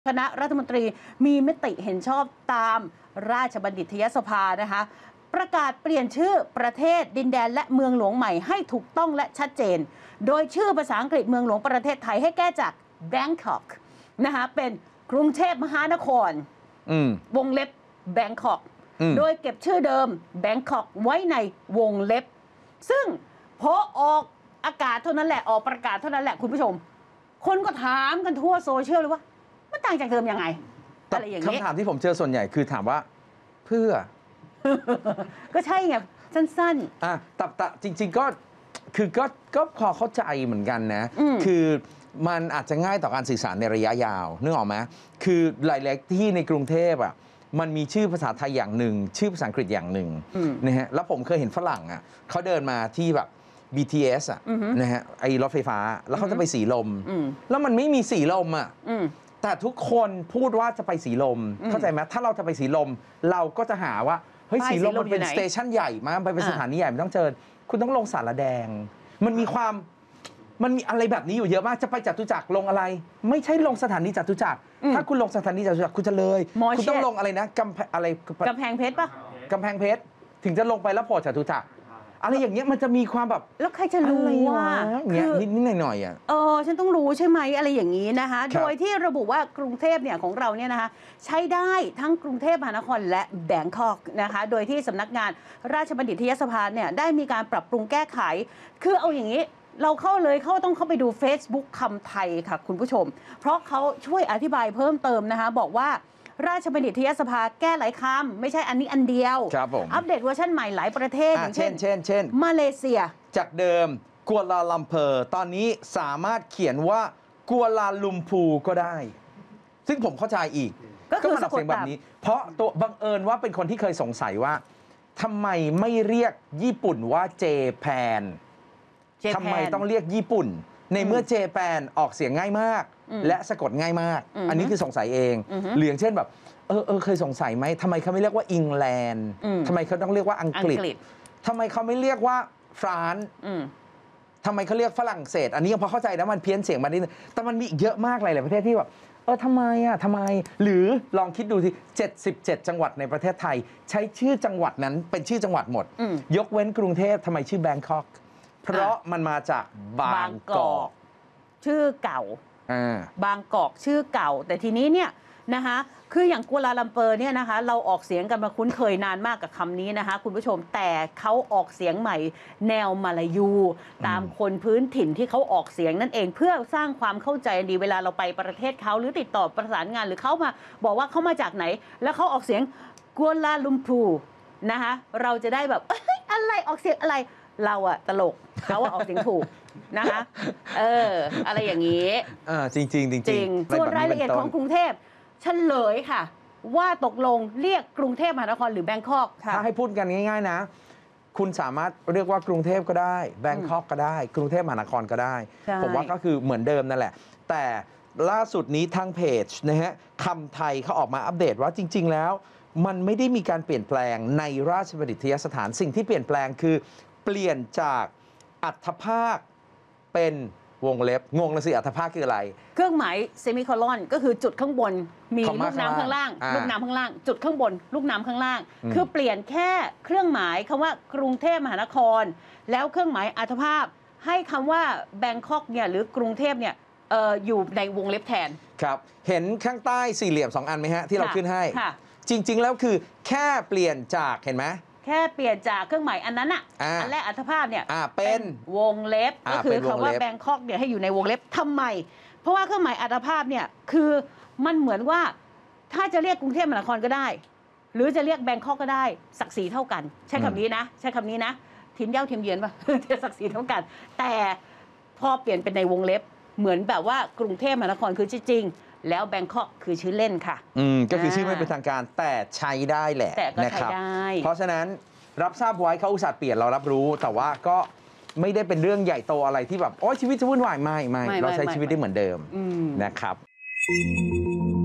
คณะรัฐมนตรีมีมติเห็นชอบตามราชบัณฑิตยสภานะคะประกาศเปลี่ยนชื่อประเทศดินแดนและเมืองหลวงใหม่ให้ถูกต้องและชัดเจนโดยชื่อภาษาอังกฤษเมืองหลวงประเทศไทยให้แก้จาก Bangkok นะคะเป็นกรุงเทพมหานครวงเล็บ Bangkok โดยเก็บชื่อเดิม Bangkok ไว้ในวงเล็บซึ่งพอออกอากาศเท่านั้นแหละออกประกาศเท่านั้นแหละคุณผู้ชมคนก็ถามกันทั่วโซเชียลเลยว่ามันต่างจากเดิมยังไงอะไรอย่างนี้คำถามที่ผมเจอส่วนใหญ่คือถามว่าเพื่อก็ใช่ไงสั้นๆแต่จริงๆก็พอเข้าใจเหมือนกันนะคือมันอาจจะง่ายต่อการสื่อสารในระยะยาวนึกออกไหมคือหลายๆที่ในกรุงเทพมันมีชื่อภาษาไทยอย่างหนึ่งชื่อภาษาอังกฤษอย่างหนึ่งนะฮะแล้วผมเคยเห็นฝรั่งเขาเดินมาที่แบบ BTS นะฮะไอ้รถไฟฟ้าแล้วเขาจะไปสีลมแล้วมันไม่มีสีลมแต่ทุกคนพูดว่าจะไปสีลมเข้าใจไหมถ้าเราจะไปสีลมเราก็จะหาว่าเฮ้ยสีลมมันเป็นสเตชันใหญ่มากไปเป็นสถานีใหญ่มันต้องเจอคุณต้องลงสารแดงมันมีอะไรแบบนี้อยู่เยอะมากจะไปจตุจักรลงอะไรไม่ใช่ลงสถานีจตุจักรถ้าคุณลงสถานีจตุจักรคุณจะเลยคุณต้องลงอะไรนะกำแพงเพชรปะกำแพงเพชรถึงจะลงไปแล้วโผล่จตุจักรอะไรอย่างเงี้ยมันจะมีความแบบแล้วใครจะรู้ว่าคือนิดหน่อยฉันต้องรู้ใช่ไหมอะไรอย่างนี้นะคะโดยที่ระบุว่ากรุงเทพเนี่ยของเราเนี่ยนะคะใช้ได้ทั้งกรุงเทพมหานครและแบงคอกนะคะโดยที่สำนักงานราชบัณฑิตยสภาเนี่ยได้มีการปรับปรุงแก้ไขคือเอาอย่างนี้เราต้องเข้าไปดู Facebook คำไทยค่ะคุณผู้ชมเพราะเขาช่วยอธิบายเพิ่มเติมนะคะบอกว่าราชบัณฑิตยสภาแก้หลายคำไม่ใช่อันนี้อันเดียวอัปเดตเวอร์ชันใหม่หลายประเทศอย่างเช่นมาเลเซียจากเดิมกัวลาลัมเปอร์ตอนนี้สามารถเขียนว่ากัวลาลุมพูก็ได้ซึ่งผมเข้าใจอีกก็มันออกเสียงแบบนี้เพราะตัวบังเอิญว่าเป็นคนที่เคยสงสัยว่าทำไมไม่เรียกญี่ปุ่นว่าเจแปนทำไมต้องเรียกญี่ปุ่นในเมื่อเจแปนออกเสียงง่ายมากและสะกดง่ายมากอันนี้คือสงสัยเองหรืออย่างเช่นแบบเคยสงสัยไหมทำไมเขาไม่เรียกว่าอังแลนด์ทำไมเขาต้องเรียกว่าอังกฤษทำไมเขาไม่เรียกว่าฟรานซ์ทำไมเขาเรียกฝรั่งเศสอันนี้ยังพอเข้าใจนะมันเพี้ยนเสียงมานิดนึงแต่มันมีอีกเยอะมากหลายประเทศที่แบบทำไมหรือลองคิดดูสิ77จังหวัดในประเทศไทยใช้ชื่อจังหวัดนั้นเป็นชื่อจังหวัดหมดยกเว้นกรุงเทพทำไมชื่อแบงคอกเพราะมันมาจากบางกอกชื่อเก่าบางกอกชื่อเก่าแต่ทีนี้เนี่ยนะคะคืออย่างกัวลาลัมเปอร์เนี่ยนะคะเราออกเสียงกันมาคุ้นเคยนานมากกับคำนี้นะคะคุณผู้ชมแต่เขาออกเสียงใหม่แนวมาลายูตามคนพื้นถิ่นที่เขาออกเสียงนั่นเองเพื่อสร้างความเข้าใจดีเวลาเราไปประเทศเขาหรือติดต่อประสานงานหรือเขามาบอกว่าเขามาจากไหนแล้วเขาออกเสียงกัวลาลุมพูนะคะเราจะได้แบบอะไรออกเสียงอะไรเราตลกเขาออกเสียงถูกนะคะอะไรอย่างนี้จริงส่วนรายละเอียดของกรุงเทพเฉลยค่ะว่าตกลงเรียกกรุงเทพมหานครหรือแบงคอกถ้าให้พูดกันง่ายๆนะคุณสามารถเรียกว่ากรุงเทพก็ได้แบงคอกก็ได้กรุงเทพมหานครก็ได้ผมว่าก็คือเหมือนเดิมนั่นแหละแต่ล่าสุดนี้ทางเพจนะฮะคำไทยเขาออกมาอัปเดตว่าจริงๆแล้วมันไม่ได้มีการเปลี่ยนแปลงในราชบัณฑิตยสถานสิ่งที่เปลี่ยนแปลงคือเปลี่ยนจากอัฐภาคเป็นวงเล็บงงเลยสิอัฐภาคคืออะไรเครื่องหมายเซมิโคลอนก็คือจุดข้างบนมีลูกน้ำข้างล่างลูกน้ำข้างล่างจุดข้างบนลูกน้ำข้างล่างคือเปลี่ยนแค่เครื่องหมายคำว่ากรุงเทพมหานครแล้วเครื่องหมายอัฐภาคให้คำว่าแบงคอกเนี่ยหรือกรุงเทพเนี่ยอยู่ในวงเล็บแทนครับเห็นข้างใต้สี่เหลี่ยม2อันไหมฮะที่เราขึ้นให้จริงๆแล้วคือแค่เปลี่ยนจากเห็นไหมแค่เปลี่ยนจากเครื่องหมายอันนั้นอันแรกอัฐภาพเนี่ยเป็นวงเล็บก็คือคำว่าแบงคอกเนี่ยให้อยู่ในวงเล็บทำไมเพราะว่าเครื่องหมายอัฐภาพเนี่ยคือมันเหมือนว่าถ้าจะเรียกกรุงเทพมหานครก็ได้หรือจะเรียกแบงคอกก็ได้ศักดิ์ศรีเท่ากันใช้คำนี้นะใช้คำนี้นะทีมเย้าทีมเยือนป่ะศักดิ์ศรีเท่ากันแต่พอเปลี่ยนเป็นในวงเล็บเหมือนแบบว่ากรุงเทพมหานครคือชื่อจริงแล้วแบงคอกคือชื่อเล่นค่ะก็คือชื่อไม่เป็นทางการแต่ใช้ได้แหละนะครับเพราะฉะนั้นรับทราบไว้เขาอุตส่าห์เปลี่ยนเรารับรู้แต่ว่าก็ไม่ได้เป็นเรื่องใหญ่โตอะไรที่แบบโอ้ชีวิตจะวุ่นวายไม่เราใช้ชีวิตได้เหมือนเดิมนะครับ